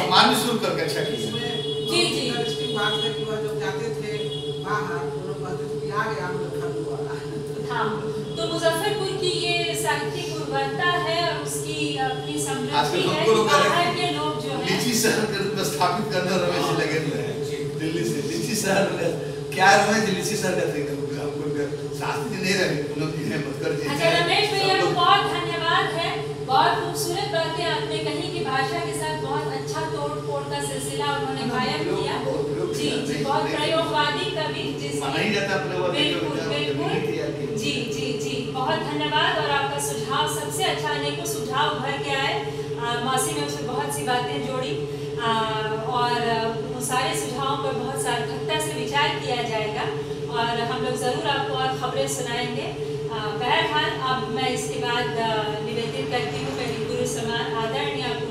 सम्मान भी शुरू करके अच्छा किया। जी जी इसकी बात है कि वह जब जाते थे बाहर वो लोग कहते थे कि आ गया हम लोग खरीदवा। हाँ, तो मुजफ्फरपुर की ये साहित्यिक गुणवत्ता है और उसकी अपनी समृद्धि है कि बाहर के लोग जो है लीची शहर के रूप में स्थापित करने और रमेश जी लगे हुए हैं दिल्ली से। लीची शहर क्या रमेश जी लीची शहर का थे शास्त्री जी नहीं रहे उन्होंने हिम्मत कर दी। अच्छा रमेश भैया को बहुत धन्यवाद है, बहुत खूबसूरत बातें आपने कही कि भाषा के साथ बहुत अच्छा तोड़ फोड़ का सिलसिला उन्होंने कायम किया। जी जी बहुत प्रयोगवादी कवि बिल्कुल बिल्कुल जी जी जी बहुत धन्यवाद। और आपका सुझाव सबसे अच्छा, अनेकों सुझाव उभर के आए। मौसी ने उसमें बहुत सी बातें जोड़ी और उन सारे सुझावों पर बहुत सार्थकता से विचार किया जाएगा और हम लोग ज़रूर आपको और खबरें सुनाएंगे। बहरहाल अब मैं इसके बाद निवेदित करती हूँ मेरी गुरु समान आदरणीय